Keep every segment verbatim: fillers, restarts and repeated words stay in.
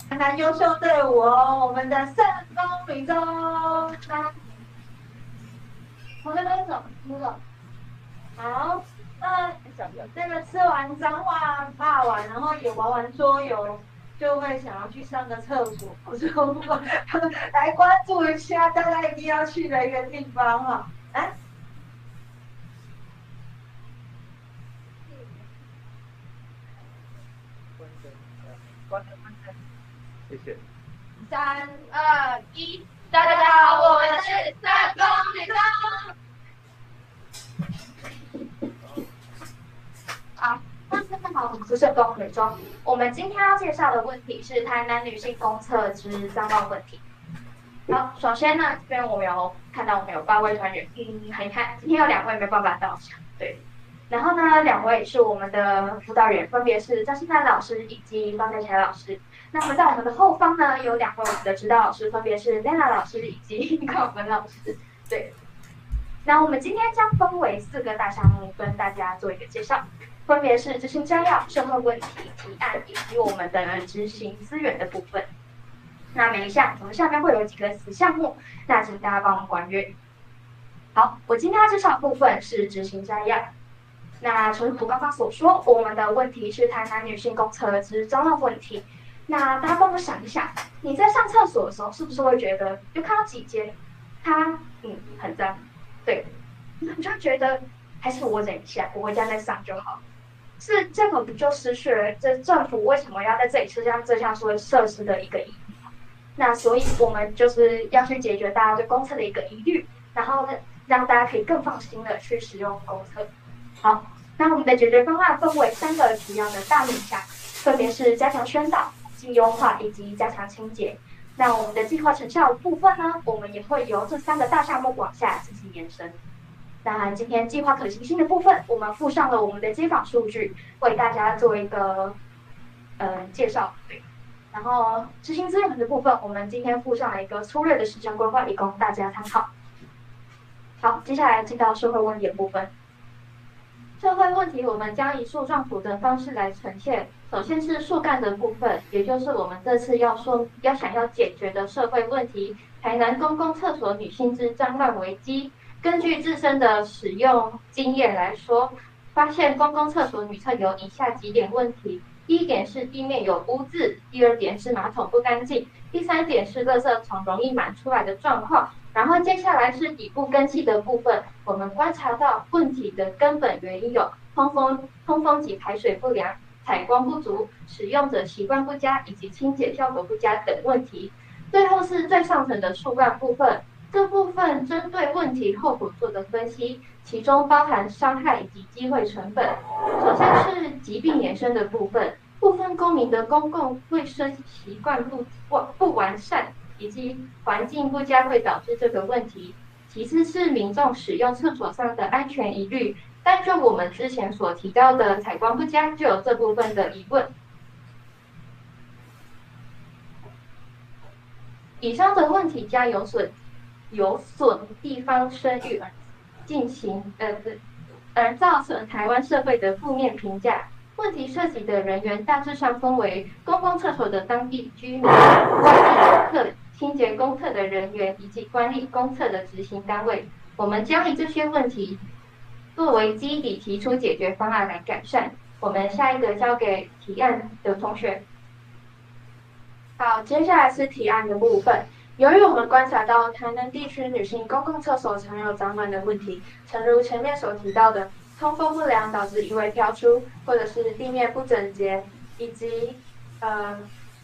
看看优秀队伍哦，我们的圣宫女中，来，从这边走，你走。好，那这个吃完彰化霸王，然后也玩完桌游，就会想要去上个厕所，我就来关注一下大家一定要去的一个地方哈、哦。来， 谢谢。 三二一，大家好，我们是圣宫女中。好，大家好，我们是圣宫女中。我们今天要介绍的问题是台南女性公厕之脏乱问题。好，首先呢，这边我们有看到我们有八位团员，嗯，很遗憾，今天有两位没办法到场，对。然后呢，两位是我们的辅导员，分别是张新南老师以及方在强老师。那么在我们的后方呢，有两位我们的指导老师，分别是 Lena 老师以及高文老师。对。那我们今天将分为四个大项目，跟大家做一个介绍。分别是执行摘要、社会问题、提案以及我们的执行资源的部分。那每一项我们下面会有几个子项目，那请大家帮我们管阅。好，我今天要介绍的部分是执行摘要。那诚如刚刚所说，我们的问题是台南女性公厕之脏乱问题。那大家帮我想一下，你在上厕所的时候，是不是会觉得就看到几间，它嗯很脏，对，你就觉得还是我忍一下，我回家再上就好。是这个不就失去了这政府为什么要在这里设下这项所谓设施的一个意义？那所以我们就是要去解决大家对公厕的一个疑虑，然后呢，让大家可以更放心的去使用公厕。好，那我们的解决方案分为三个主要的大面向，分别是加强宣导、进优化以及加强清洁。那我们的计划成效的部分呢，我们也会由这三个大项目往下进行延伸。那今天计划可行性的部分，我们附上了我们的街访数据，为大家做一个呃介绍。对，然后执行资源的部分，我们今天附上了一个粗略的时程规划，以供大家参考。好，接下来进到社会问题的部分。社会问题我们将以树状图的方式来呈现。首先是树干的部分，也就是我们这次要说要想要解决的社会问题——台南公共厕所女性之脏乱危机。根据自身的使用经验来说，发现公共厕所女厕有以下几点问题：第一点是地面有污渍，第二点是马桶不干净，第三点是垃圾桶容易满出来的状况。然后接下来是底部根系的部分，我们观察到问题的根本原因有通风、通风及排水不良、采光不足、使用者习惯不佳以及清洁效果不佳等问题。最后是最上层的树干部分。这部分针对问题后果做的分析，其中包含伤害以及机会成本。首先是疾病衍生的部分，部分公民的公共卫生习惯不不完善，以及环境不佳会导致这个问题。其次是民众使用厕所上的安全疑虑，但就我们之前所提到的采光不佳，就有这部分的疑问。以上的问题将有损。有损地方声誉而进行呃而造成台湾社会的负面评价。问题涉及的人员大致上分为公共厕所的当地居民、外地游客、清洁公厕的人员以及管理公厕的执行单位。我们将以这些问题作为基底，提出解决方案来改善。我们下一个交给提案的同学。好，接下来是提案的部分。由于我们观察到台南地区女性公共厕所常有脏乱的问题，诚如前面所提到的，通风不良导致异味飘出，或者是地面不整洁，以及呃，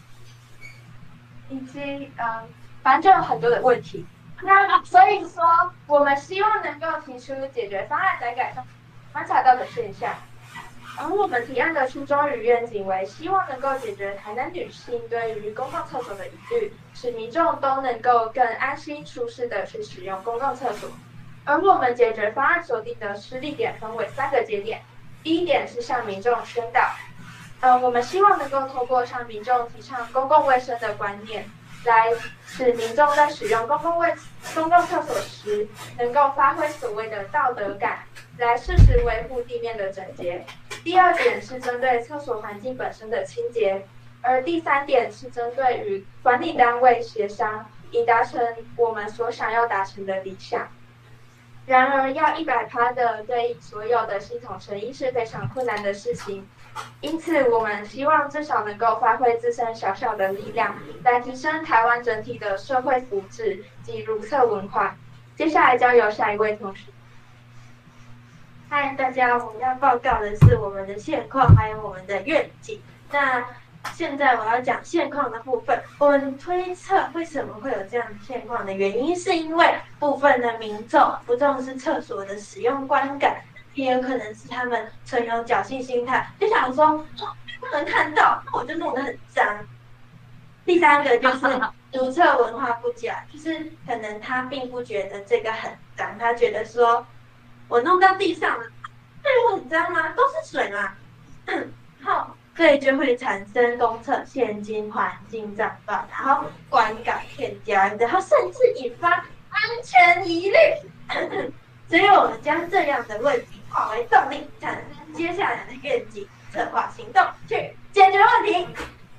以及呃，反正就有很多的问题。那所以说，我们希望能够提出解决方案来改善观察到的现象。而我们提案的初衷与愿景为希望能够解决台南女性对于公共厕所的疑虑，使民众都能够更安心舒适的去使用公共厕所。而我们解决方案所定的施力点分为三个节点。第一点是向民众宣导，呃，我们希望能够透过向民众提倡公共卫生的观念，来使民众在使用公共卫公共厕所时，能够发挥所谓的道德感，来适时维护地面的整洁。第二点是针对厕所环境本身的清洁， 而第三点是针对与管理单位协商，以达成我们所想要达成的理想。然而，要一百趴的对应所有的系统成因是非常困难的事情。因此，我们希望至少能够发挥自身小小的力量，来提升台湾整体的社会福祉及如厕文化。接下来交由下一位同学。 嗨，大家，我们要报告的是我们的现况，还有我们的愿景。那现在我要讲现况的部分。我们推测为什么会有这样的现况的原因，是因为部分的民众不重视厕所的使用观感，也有可能是他们存有侥幸心态，就想说哦不能看到，那我就弄得很脏。第三个就是如厕文化不佳，就是可能他并不觉得这个很脏，他觉得说我弄到地上了，对我很脏吗？都是水嘛。好，所以就会产生公厕现金环境脏乱，然后观感欠佳，然后甚至引发安全疑虑。所以我们将这样的问题化为动力，产生接下来的愿景、策划行动，去解决问题。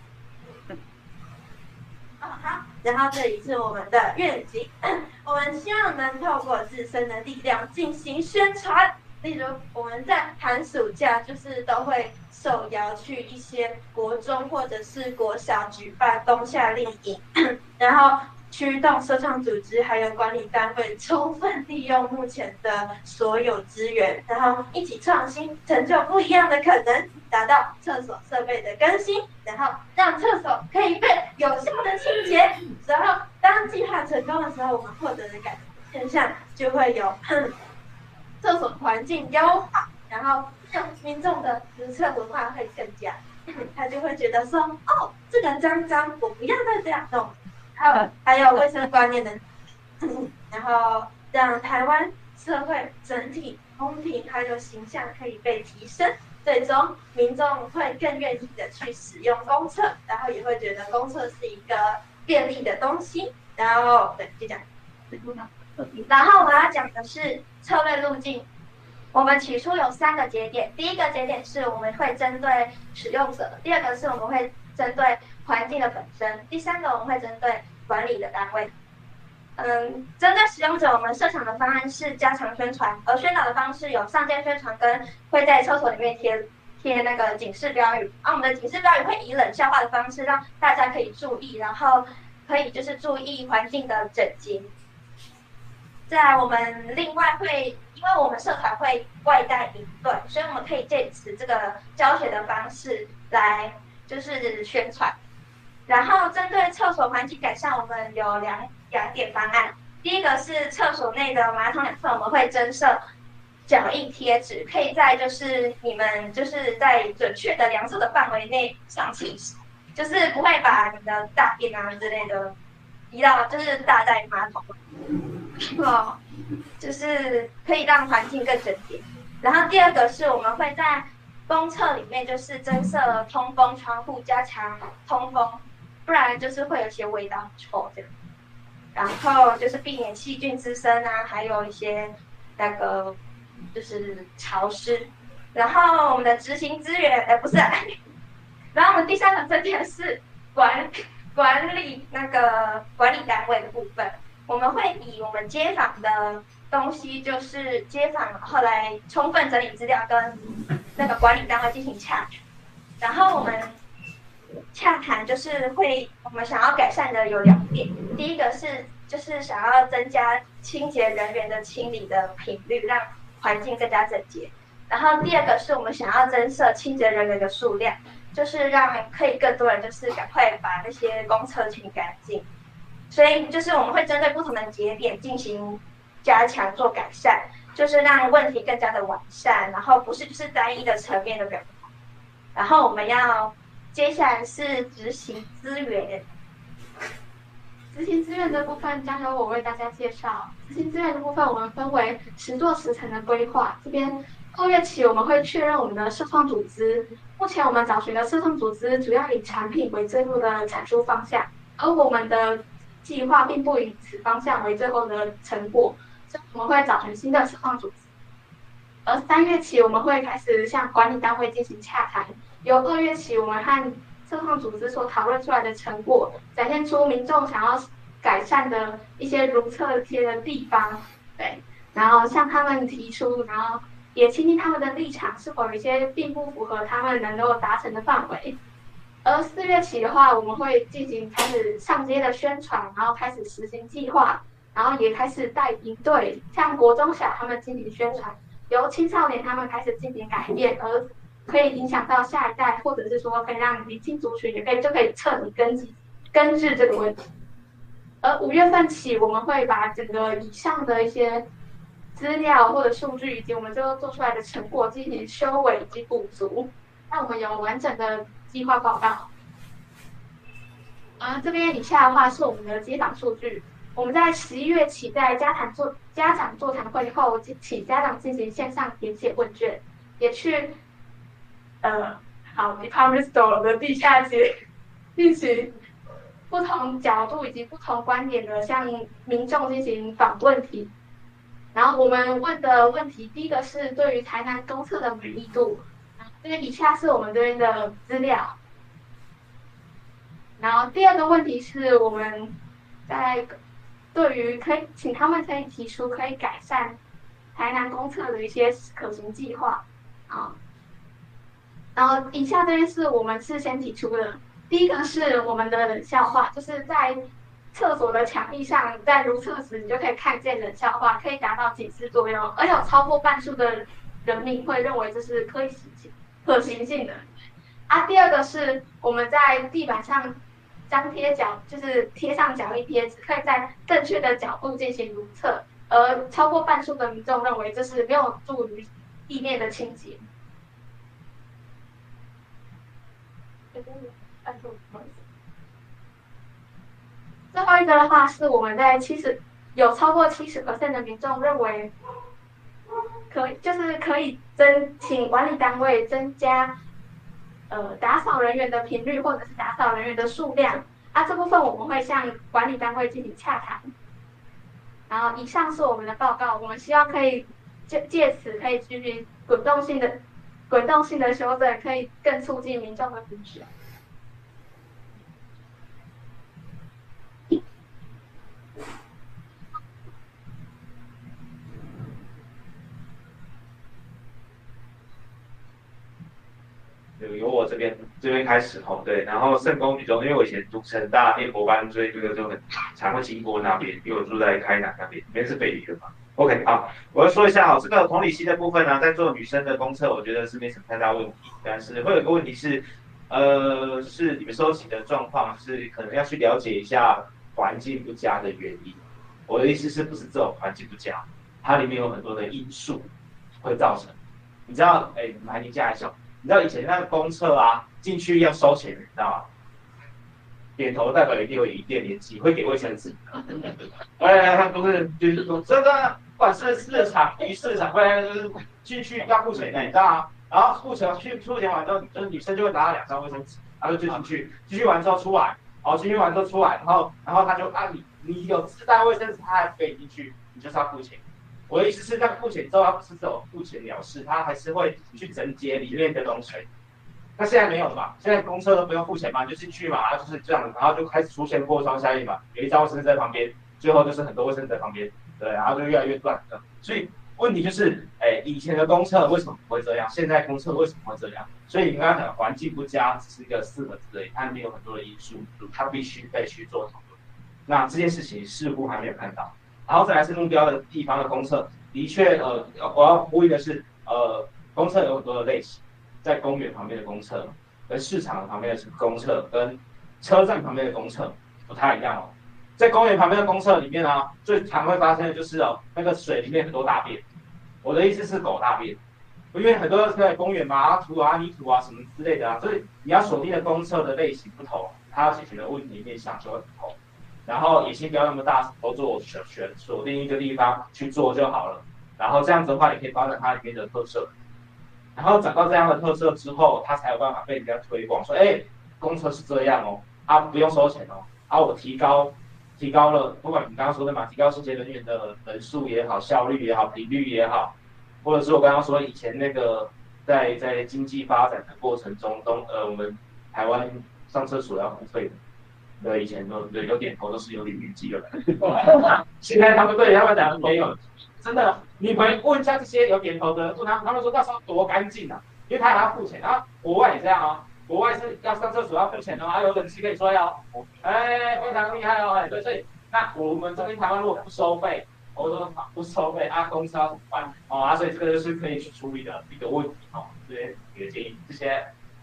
哦，好，然后这里是我们的愿景，我们希望能透过自身的力量进行宣传。例如，我们在寒暑假就是都会受邀去一些国中或者是国小举办冬夏令营，然后驱动社创组织还有管理单位充分利用目前的所有资源，然后一起创新，成就不一样的可能，达到厕所设备的更新，然后让厕所可以被有效的清洁。然后当计划成功的时候，我们获得的改善现象就会有厕所环境优化，然后让民众的如厕文化会更佳，他就会觉得说，哦，这个脏脏，我不要再这样弄。还有还有卫生观念的，然后让台湾社会整体公平还有形象可以被提升，最终民众会更愿意的去使用公厕，然后也会觉得公厕是一个便利的东西。然后对，就这样。 然后我要讲的是策略路径。我们起初有三个节点，第一个节点是我们会针对使用者，第二个是我们会针对环境的本身，第三个我们会针对管理的单位。嗯，针对使用者，我们设想的方案是加强宣传，而宣导的方式有上街宣传跟会在厕所里面贴贴那个警示标语。啊，我们的警示标语会以冷笑话的方式让大家可以注意，然后可以就是注意环境的整洁。在我们另外会，因为我们社团会外带营队，所以我们可以借此这个教学的方式来就是宣传。然后针对厕所环境改善，我们有两两点方案。第一个是厕所内的马桶两侧，我们会增设脚印贴纸，可以在就是你们就是在准确的量测的范围内上厕所，就是不会把你的大便啊之类的移到就是大在马桶。哦，就是可以让环境更整洁。然后第二个是我们会在公厕里面就是增设通风窗户，加强通风，不然就是会有些味道很臭这样。然后就是避免细菌滋生啊，还有一些那个就是潮湿。然后我们的执行资源，哎不是、啊，然后我们第三个分点是管管理那个管理单位的部分。我们会以我们街访的东西，就是街访后来充分整理资料，跟那个管理单位进行洽谈。然后我们洽谈就是会，我们想要改善的有两点，第一个是就是想要增加清洁人员的清理的频率，让环境更加整洁。然后第二个是我们想要增设清洁人员的数量，就是让可以更多人就是赶快把那些公厕清干净。所以就是我们会针对不同的节点进行加强做改善，就是让问题更加的完善，然后不是就是单一的层面的表达。然后我们要接下来是执行资源。 执行资源的部分将由我为大家介绍。执行资源的部分，我们分为十座时程的规划。这边二月起我们会确认我们的社创组织。目前我们找寻的社创组织主要以产品为最后的产出方向，而我们的计划并不以此方向为最后的成果，所以我们会找寻新的社创组织。而三月起，我们会开始向管理单位进行洽谈。由二月起，我们和测创组织所讨论出来的成果，展现出民众想要改善的一些如厕贴的地方，对，然后向他们提出，然后也倾听他们的立场是否有一些并不符合他们能够达成的范围。而四月起的话，我们会进行开始上街的宣传，然后开始实行计划，然后也开始带营队，向国中小他们进行宣传，由青少年他们开始进行改变，而可以影响到下一代，或者是说可以让年轻族群也可以就可以彻底根治根治这个问题。而五月份起，我们会把整个以上的一些资料或者数据，以及我们最后做出来的成果进行修伪以及补足，让我们有完整的计划报告。呃，这边以下的话是我们的接档数据。我们在十一月起，在家长座家长座谈会后，请家长进行线上填写问卷，也去呃好 Department Store 的地下街进行不同角度以及不同观点的向民众进行访问题。然后我们问的问题，第一个是对于台南公厕的满意度，这边以下是我们这边的资料。然后第二个问题是我们在对于可以请他们可以提出可以改善台南公厕的一些可行计划啊。然后以下这边是我们事先提出的，第一个是我们的冷笑话，就是在厕所的墙壁上，在如厕时你就可以看见冷笑话，可以达到警示作用，而有超过半数的人民会认为这是可以实行可行性的。啊，第二个是我们在地板上张贴脚，就是贴上脚印贴纸，可以在正确的角度进行如厕，而超过半数的民众认为这是没有助于地面的清洁。最后一个的话是我们在七十有超过七十 percent 的民众认为可以，就是可以增请管理单位增加呃打扫人员的频率或者是打扫人员的数量啊，这部分我们会向管理单位进行洽谈。然后以上是我们的报告，我们希望可以借借此可以进行滚动性的滚动性的修正，可以更促进民众的福祉。 由我这边这边开始吼，对，然后圣公女中，因为我以前读成大面博班，所以这个就很常会经过那边，因为我住在开南那边，那边是北离的嘛。OK， 好，我要说一下哈，这个同理心的部分呢，在做女生的公厕，我觉得是没什么太大问题，但是会有个问题是，呃，是你们收集的状况是可能要去了解一下环境不佳的原因。我的意思是不是这种环境不佳，它里面有很多的因素会造成。你知道，哎，你们还年纪还小。你知道以前那个公厕啊，进去要收钱，你知道吗？点头代表一定有一定年纪，会给卫生纸。哎，他都是就是说这个，不管是市场、鱼市场，哎，进去要付钱的，你知道吗？然后付钱去付钱完之后，就是女生就会拿到两张卫生纸，然后就进去，进去完之后出来，好，进去完之后出来，然后然后他就啊，你你有自带卫生纸，他还可以进去，你就是要付钱。我的意思是，在付钱之后，他不是只有付钱了事，他还是会去整洁里面的东西。那现在没有了嘛？现在公车都不用付钱嘛，你就进去嘛，然后就是这样，然后就开始出现破窗效应嘛，有一张卫生纸在旁边，最后就是很多卫生纸在旁边，对，然后就越来越乱。所以问题就是，哎，以前的公厕为什么不会这样？现在公厕为什么会这样？所以你刚刚讲环境不佳只是一个四个字而已，它里面有很多的因素，它必须被去做讨论。那这件事情似乎还没有看到。然后再来是目标的地方的公厕，的确，呃，我要呼吁的是，呃，公厕有很多的类型，在公园旁边的公厕，跟市场旁边的公厕，跟车站旁边的公厕不太一样哦。在公园旁边的公厕里面呢，最常会发生的就是哦，那个水里面很多大便。我的意思是狗大便，因为很多在公园嘛，土啊、泥土啊什么之类的啊，所以你要锁定的公厕的类型不同，它要解决的问题面向就会不同。然后野心不要那么大，都做选选锁定一个地方去做就好了。然后这样子的话，也可以发展它里面的特色。然后找到这样的特色之后，它才有办法被人家推广，说，哎，公厕是这样哦，啊不用收钱哦，啊我提高提高了，不管你刚刚说的嘛，提高清洁人员的人数也好，效率也好，频率也好，或者是我刚刚说以前那个在在经济发展的过程中，东呃我们台湾上厕所要付费的。对，以前都对有点头都是有点年纪了，现在他们对他们讲没有，真的，你们问一下这些有点头的，问他他们说那时候多干净啊，因为他还要付钱，然后国外也这样哦，国外是要上厕所要付钱哦，还有冷气可以吹哦，哎，非常厉害哦，哎，对，所以那我们这边台湾如果不收费，我说不收费啊，公司要怎么办？哦啊，所以这个就是可以去处理的一个问题哦，这些一个建议，这些。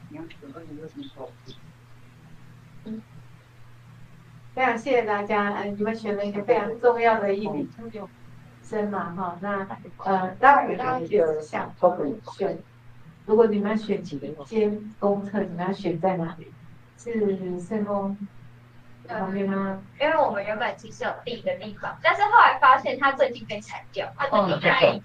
嗯。非常谢谢大家，呃，你们选了一个非常重要的一笔生嘛，哈，那呃，当然大家有想选，如果你们要选几间公厕，你们要选在哪里？是圣公旁边吗？ 因为我们原本其实有第一个地方，但是后来发现它最近被拆掉，它最近开。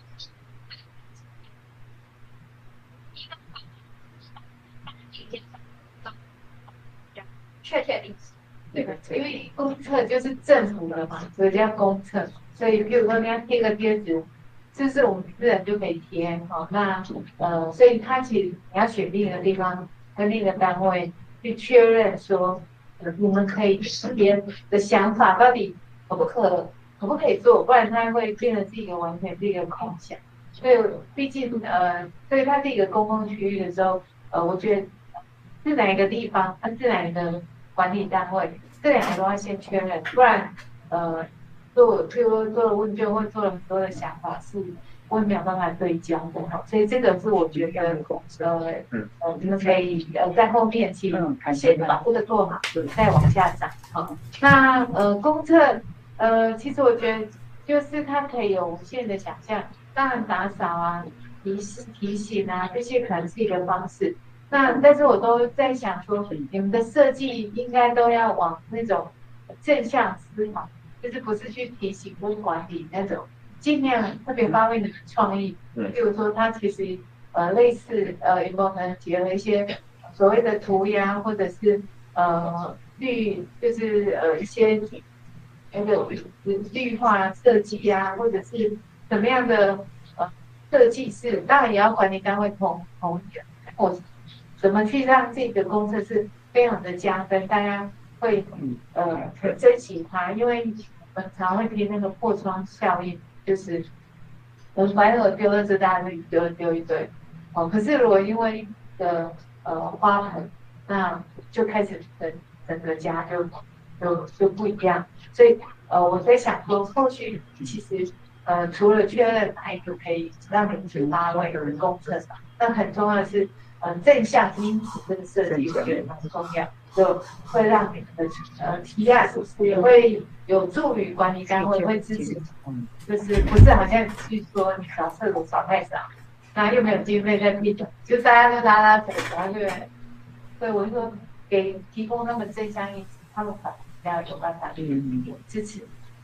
确切地址。 对，因为公厕就是政府的嘛，所以叫公厕。所以，比如说你要贴个贴纸，就是我们私人就可以贴，好，那呃，所以他其实你要选另一个地方，跟另一个单位去确认说，呃，你们可以贴的想法到底可不可可不可以做，不然它会变得是一个完全是一个空想。所以，毕竟呃，所以它是一个公共区域的时候，呃，我觉得是哪一个地方，它是哪一个管理单位，这两个都要先确认，不然呃做譬如说做了问卷或做了很多的想法是会没有办法对焦的哈，所以这个是我觉得呃呃你们可以呃在后面其实先把这个做好，再往下涨好。那呃公厕呃其实我觉得就是它可以有无限的想象，当然打扫啊、提提醒啊这些可能是一个方式。那但是我都在想说，你们的设计应该都要往那种正向思考，就是不是去提醒跟管理那种，尽量特别发挥你的创意。比如说，它其实呃类似呃有没有可能结合一些所谓的涂鸦，或者是呃绿，就是呃一些那个绿化设计啊，或者是什么样的呃设计是，当然也要管理单位同同意。我怎么去让这个公厕是非常的加分，大家会呃很珍惜它，因为我们常会听那个破窗效应，就是我们反正我丢了这大家就丢丢一堆，哦，可是如果因为的呃花盆，那就开始整整个家就就就不一样，所以呃我在想说，后续其实呃除了确认哪一个可以让你们去发挥的公厕，那很重要的是。呃，正向因子这个设计我觉得很重要，就会让你们的呃提案也会有助于管理单位会支持，就是不是好像去说你扫厕所扫太少，那又没有经费在批准，就大家就拉拉扯扯，对不对？所以我就说给提供他们正向因子，他们反要有办法支持。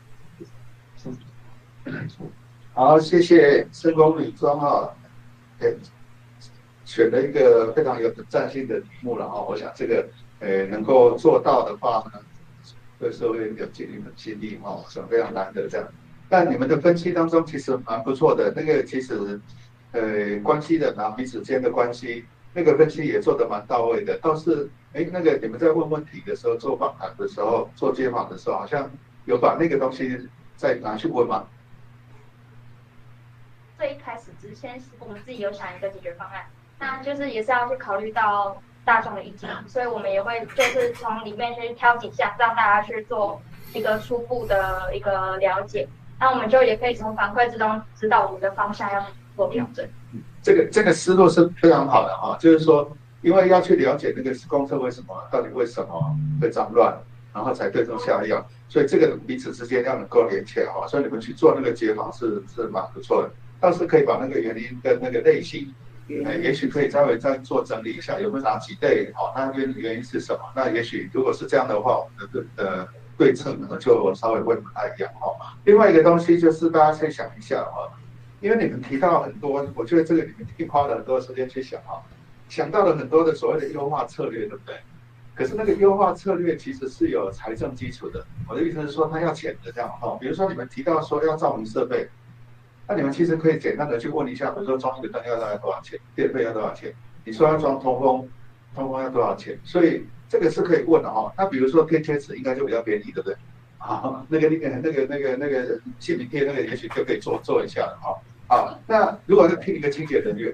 好，谢谢圣公女装啊，对。选了一个非常有挑战性的题目了哈，我想这个呃能够做到的话呢，对社会有尽一份心力哈，是非常难得这样。但你们的分析当中其实蛮不错的，那个其实呃关系人啊彼此间的关系，那个分析也做得蛮到位的。倒是哎那个你们在问问题的时候，做访谈的时候，做街访的时候，好像有把那个东西再拿去问吗？ 最一开始之前我们自己有想一个解决方案。那就是也是要去考虑到大众的意见，所以我们也会就是从里面去挑几项，让大家去做一个初步的一个了解。那我们就也可以从反馈之中知道我们的方向要做调整。 这个这个思路是非常好的哈，就是说，因为要去了解那个公厕为什么到底为什么会脏乱，然后才对症下药，所以这个彼此之间要能够连接哈，所以你们去做那个街访是是蛮不错的，倒是可以把那个原因跟那个类型。呃，也许可以稍微再做整理一下，有没有哪几类？好，那原原因是什么？那也许如果是这样的话，我们的对呃对策呢就稍微会不太一样哈。另外一个东西就是大家先想一下哈，因为你们提到很多，我觉得这个你们一定花了很多时间去想哈，想到了很多的所谓的优化策略，对不对？可是那个优化策略其实是有财政基础的。我的意思是说，它要钱的这样哈。比如说你们提到说要照明设备。那你们其实可以简单的去问一下，比如说装一个灯要大概多少钱，电费要多少钱？你说要装通风， 通风要多少钱？所以这个是可以问的哈。那比如说贴贴纸应该就比较便宜，对不对？啊，那个那个那个那个那个姓名贴那个也许就可以做做一下了哈。好，那如果是聘一个清洁人员，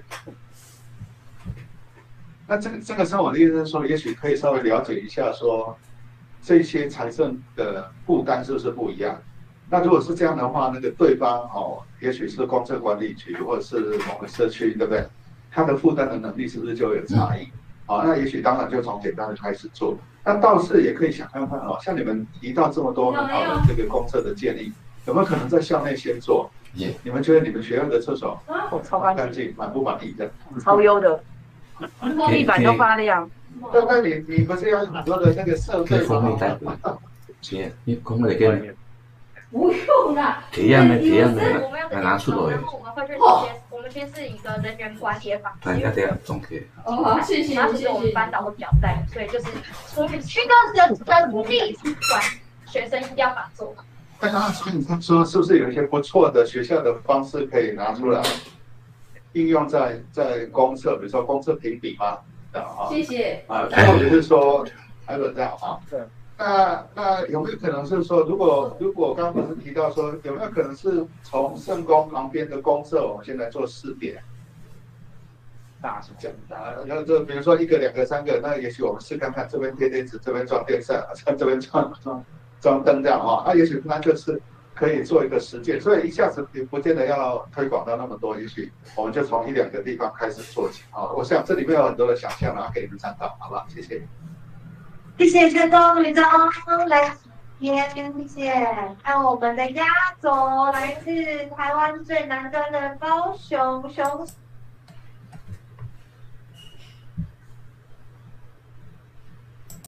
那这个这个时候我的意思是说，也许可以稍微了解一下说这些财政的负担是不是不一样？那如果是这样的话，那个对方哦，也许是公厕管理局或者是某个社区，对不对？他的负担的能力是不是就有差异？好、哦，那也许当然就从简单的开始做。那倒是也可以想看看哦，像你们提到这么多很好的这个公厕的建议，有没有可能在校内先做？ 耶， 你们觉得你们学校的厕所哦，超干净， 干净，满不满意的？ 超优的，地板都发亮。 那那你你不是有很多的那个设备可以封面带吗？ 回，是，你讲那个不用啦， 提案的提案的我们要来拿出来然，后我们会去直接，我们其实是一个人员管理的方式。 大家这样总结。 哦，谢谢然后其实我们班导会比较带，所以就是我们需要人人力管学生一定要把它做好。 对啊，所以你看说是不是有一些不错的学校的方式可以拿出来应用在在公厕，比如说公厕评比嘛，这样啊。 谢谢。 啊，或者是说还有这样啊。对。那那有没有可能是说，如果如果刚刚不是提到说，有没有可能是从圣宫旁边的公厕，我们现在做试点？大是这样的，然后就比如说一个、两个、三个，那也许我们试看看，这边贴贴纸，这边装电扇，这边装装装灯这样啊，那也许那就是可以做一个实践，所以一下子也不见得要推广到那么多，也许我们就从一两个地方开始做起啊。我想这里面有很多的想象啊，给你们参考，好不好？谢谢。 谢谢社工吕总来天，谢谢。那我们的压轴来自台湾最南端的高雄雄